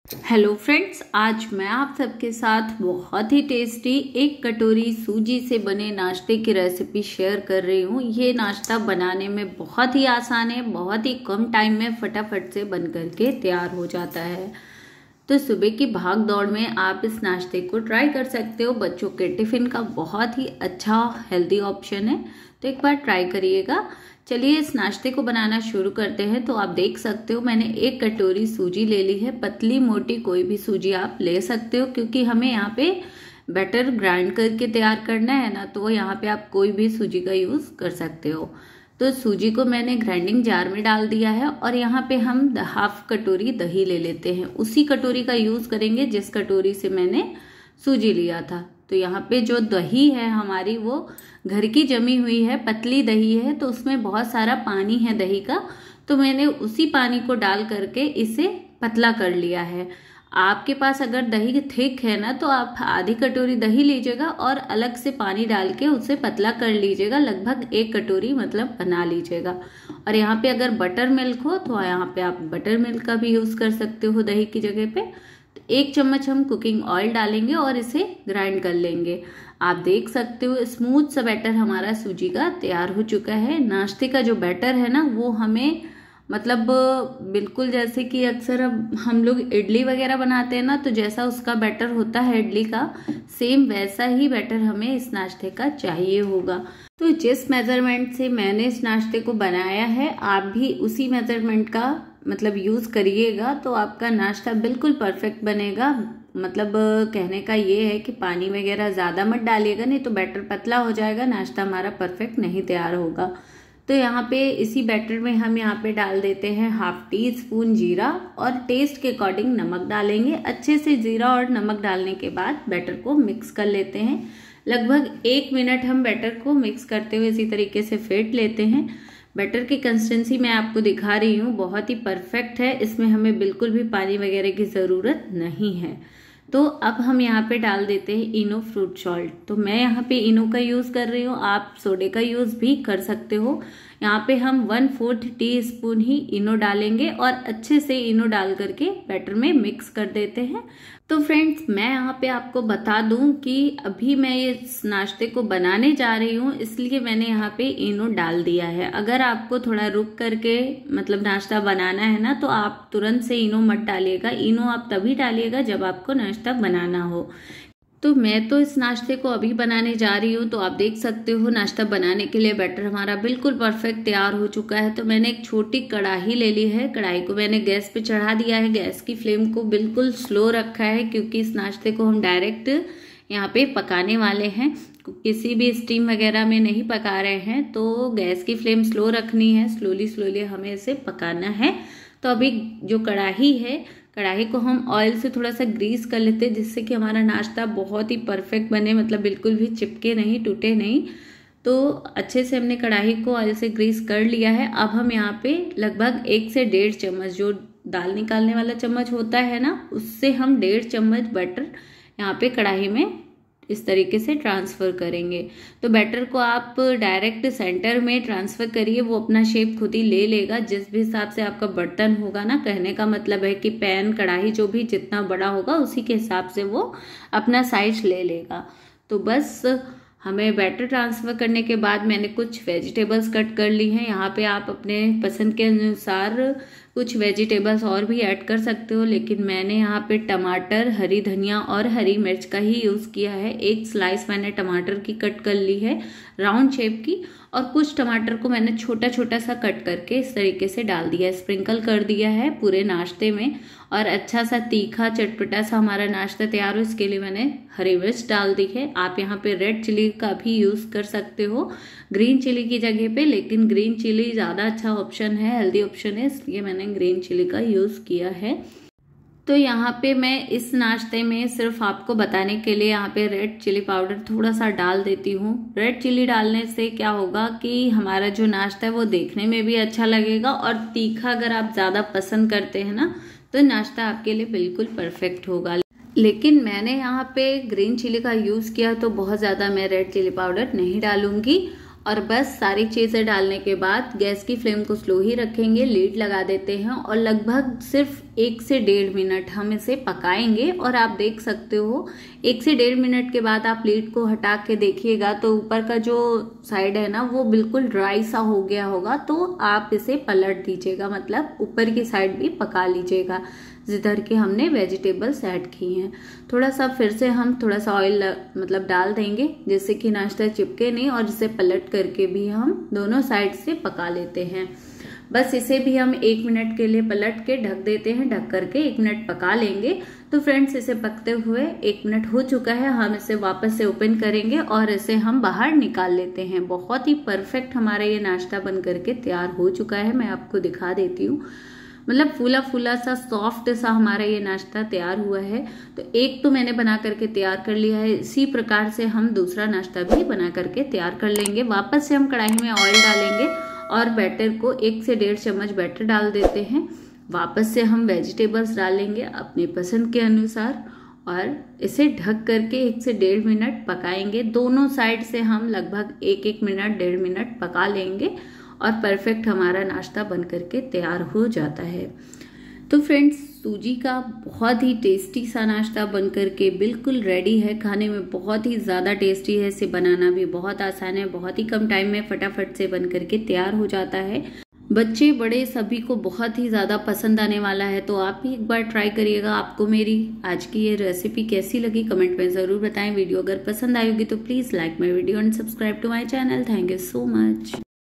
Hello friends, आज मैं आप सबके साथ बहुत ही टेस्टी एक कटोरी सूजी से बने नाश्ते की रेसिपी शेयर कर रही हूँ। ये नाश्ता बनाने में बहुत ही आसान है, बहुत ही कम टाइम में फटाफट से बन करके तैयार हो जाता है। तो सुबह की भाग दौड़ में आप इस नाश्ते को ट्राई कर सकते हो। बच्चों के टिफ़िन का बहुत ही अच्छा हेल्दी ऑप्शन है, तो एक बार ट्राई करिएगा। चलिए इस नाश्ते को बनाना शुरू करते हैं। तो आप देख सकते हो मैंने एक कटोरी सूजी ले ली है। पतली मोटी कोई भी सूजी आप ले सकते हो, क्योंकि हमें यहाँ पे बैटर ग्राइंड करके तैयार करना है ना, तो यहाँ पे आप कोई भी सूजी का यूज़ कर सकते हो। तो सूजी को मैंने ग्राइंडिंग जार में डाल दिया है और यहाँ पे हम हाफ कटोरी दही ले लेते हैं। उसी कटोरी का यूज़ करेंगे जिस कटोरी से मैंने सूजी लिया था। तो यहाँ पे जो दही है हमारी वो घर की जमी हुई है, पतली दही है, तो उसमें बहुत सारा पानी है दही का। तो मैंने उसी पानी को डाल करके इसे पतला कर लिया है। आपके पास अगर दही थिक है ना, तो आप आधी कटोरी दही लीजिएगा और अलग से पानी डाल के उसे पतला कर लीजिएगा। लगभग एक कटोरी मतलब बना लीजिएगा। और यहाँ पे अगर बटर मिल्क हो तो यहाँ पे आप बटर मिल्क का भी यूज़ कर सकते हो दही की जगह पे। तो 1 चम्मच हम कुकिंग ऑयल डालेंगे और इसे ग्राइंड कर लेंगे। आप देख सकते हो स्मूथ सा बैटर हमारा सूजी का तैयार हो चुका है। नाश्ते का जो बैटर है ना, वो हमें मतलब बिल्कुल जैसे कि अक्सर अब हम लोग इडली वगैरह बनाते हैं ना, तो जैसा उसका बैटर होता है इडली का, सेम वैसा ही बैटर हमें इस नाश्ते का चाहिए होगा। तो जिस मेजरमेंट से मैंने इस नाश्ते को बनाया है, आप भी उसी मेजरमेंट का मतलब यूज़ करिएगा, तो आपका नाश्ता बिल्कुल परफेक्ट बनेगा। मतलब कहने का ये है कि पानी वगैरह ज़्यादा मत डालिएगा, नहीं तो बैटर पतला हो जाएगा, नाश्ता हमारा परफेक्ट नहीं तैयार होगा। तो यहाँ पे इसी बैटर में हम यहाँ पे डाल देते हैं हाफ टी स्पून जीरा और टेस्ट के अकॉर्डिंग नमक डालेंगे। अच्छे से जीरा और नमक डालने के बाद बैटर को मिक्स कर लेते हैं। लगभग 1 मिनट हम बैटर को मिक्स करते हुए इसी तरीके से फेंट लेते हैं। बैटर की कंसिस्टेंसी मैं आपको दिखा रही हूँ, बहुत ही परफेक्ट है। इसमें हमें बिल्कुल भी पानी वगैरह की ज़रूरत नहीं है। तो अब हम यहाँ पे डाल देते हैं इनो फ्रूट सॉल्ट। तो मैं यहाँ पे इनो का यूज़ कर रही हूँ, आप सोडे का यूज़ भी कर सकते हो। यहाँ पे हम 1/4 टीस्पून ही इनो डालेंगे और अच्छे से इनो डाल करके बैटर में मिक्स कर देते हैं। तो फ्रेंड्स, मैं यहाँ पे आपको बता दूं कि अभी मैं इस नाश्ते को बनाने जा रही हूँ, इसलिए मैंने यहाँ पे इनो डाल दिया है। अगर आपको थोड़ा रुक करके मतलब नाश्ता बनाना है ना, तो आप तुरंत से इनो मत डालिएगा। इनो आप तभी डालिएगा जब आपको नाश्ता बनाना हो। तो मैं तो इस नाश्ते को अभी बनाने जा रही हूँ। तो आप देख सकते हो नाश्ता बनाने के लिए बैटर हमारा बिल्कुल परफेक्ट तैयार हो चुका है। तो मैंने एक छोटी कढ़ाई ले ली है। कढ़ाई को मैंने गैस पे चढ़ा दिया है। गैस की फ्लेम को बिल्कुल स्लो रखा है, क्योंकि इस नाश्ते को हम डायरेक्ट यहाँ पे पकाने वाले हैं, किसी भी स्टीम वगैरह में नहीं पका रहे हैं। तो गैस की फ्लेम स्लो रखनी है, स्लोली हमें इसे पकाना है। तो अभी जो कढ़ाई है, कढ़ाई को हम ऑयल से थोड़ा सा ग्रीस कर लेते हैं, जिससे कि हमारा नाश्ता बहुत ही परफेक्ट बने, मतलब बिल्कुल भी चिपके नहीं, टूटे नहीं। तो अच्छे से हमने कढ़ाई को ऑयल से ग्रीस कर लिया है। अब हम यहाँ पे लगभग 1 से 1.5 चम्मच, जो दाल निकालने वाला चम्मच होता है ना, उससे हम 1.5 चम्मच बटर यहाँ पे कढ़ाई में इस तरीके से ट्रांसफ़र करेंगे। तो बैटर को आप डायरेक्ट सेंटर में ट्रांसफ़र करिए, वो अपना शेप खुद ही ले लेगा। जिस भी हिसाब से आपका बर्तन होगा ना, कहने का मतलब है कि पैन कढ़ाई जो भी जितना बड़ा होगा उसी के हिसाब से वो अपना साइज ले लेगा। तो बस हमें बैटर ट्रांसफ़र करने के बाद मैंने कुछ वेजिटेबल्स कट कर ली हैं। यहाँ पे आप अपने पसंद के अनुसार कुछ वेजिटेबल्स और भी ऐड कर सकते हो, लेकिन मैंने यहाँ पे टमाटर, हरी धनिया और हरी मिर्च का ही यूज़ किया है। 1 स्लाइस मैंने टमाटर की कट कर ली है राउंड शेप की, और कुछ टमाटर को मैंने छोटा छोटा सा कट करके इस तरीके से डाल दिया है, स्प्रिंकल कर दिया है पूरे नाश्ते में। और अच्छा सा तीखा चटपटा सा हमारा नाश्ता तैयार हो, इसके लिए मैंने हरी मिर्च डाल दी है। आप यहाँ पे रेड चिली का भी यूज़ कर सकते हो ग्रीन चिली की जगह पे, लेकिन ग्रीन चिली ज़्यादा अच्छा ऑप्शन है, हेल्दी ऑप्शन है, इसलिए मैंने ग्रीन चिली का यूज़ किया है। तो यहाँ पे मैं इस नाश्ते में सिर्फ आपको बताने के लिए यहाँ पे रेड चिली पाउडर थोड़ा सा डाल देती हूँ। रेड चिली डालने से क्या होगा कि हमारा जो नाश्ता है वो देखने में भी अच्छा लगेगा, और तीखा अगर आप ज़्यादा पसंद करते हैं ना, तो नाश्ता आपके लिए बिल्कुल परफेक्ट होगा। लेकिन मैंने यहाँ पे ग्रीन चिली का यूज़ किया, तो बहुत ज़्यादा मैं रेड चिली पाउडर नहीं डालूंगी। और बस सारी चीज़ें डालने के बाद गैस की फ्लेम को स्लो ही रखेंगे, लीड लगा देते हैं और लगभग सिर्फ 1 से 1.5 मिनट हम इसे पकाएंगे। और आप देख सकते हो 1 से 1.5 मिनट के बाद आप लीड को हटा के देखिएगा तो ऊपर का जो साइड है ना वो बिल्कुल ड्राई सा हो गया होगा। तो आप इसे पलट दीजिएगा, मतलब ऊपर की साइड भी पका लीजिएगा जिधर के हमने वेजिटेबल्स ऐड की हैं। थोड़ा सा फिर से हम थोड़ा सा ऑयल मतलब डाल देंगे जिससे कि नाश्ता चिपके नहीं, और इसे पलट करके भी हम दोनों साइड से पका लेते हैं। बस इसे भी हम 1 मिनट के लिए पलट के ढक देते हैं, ढक करके 1 मिनट पका लेंगे। तो फ्रेंड्स इसे पकते हुए 1 मिनट हो चुका है, हम इसे वापस से ओपन करेंगे और इसे हम बाहर निकाल लेते हैं। बहुत ही परफेक्ट हमारा ये नाश्ता बन करके तैयार हो चुका है। मैं आपको दिखा देती हूँ, मतलब फूला फूला सा सॉफ्ट सा हमारा ये नाश्ता तैयार हुआ है। तो एक तो मैंने बना करके तैयार कर लिया है, इसी प्रकार से हम दूसरा नाश्ता भी बना करके तैयार कर लेंगे। वापस से हम कढ़ाई में ऑयल डालेंगे और बैटर को 1 से 1.5 चम्मच बैटर डाल देते हैं। वापस से हम वेजिटेबल्स डालेंगे अपनी पसंद के अनुसार और इसे ढक करके 1 से 1.5 मिनट पकाएंगे। दोनों साइड से हम लगभग 1-1 मिनट 1.5 मिनट पका लेंगे और परफेक्ट हमारा नाश्ता बन करके तैयार हो जाता है। तो फ्रेंड्स सूजी का बहुत ही टेस्टी सा नाश्ता बन करके बिल्कुल रेडी है। खाने में बहुत ही ज़्यादा टेस्टी है, इसे बनाना भी बहुत आसान है, बहुत ही कम टाइम में फटाफट से बन करके तैयार हो जाता है। बच्चे बड़े सभी को बहुत ही ज़्यादा पसंद आने वाला है। तो आप भी एक बार ट्राई करिएगा। आपको मेरी आज की ये रेसिपी कैसी लगी कमेंट में ज़रूर बताएं। वीडियो अगर पसंद आई होगी तो please like my video and subscribe to my channel. Thank you so much.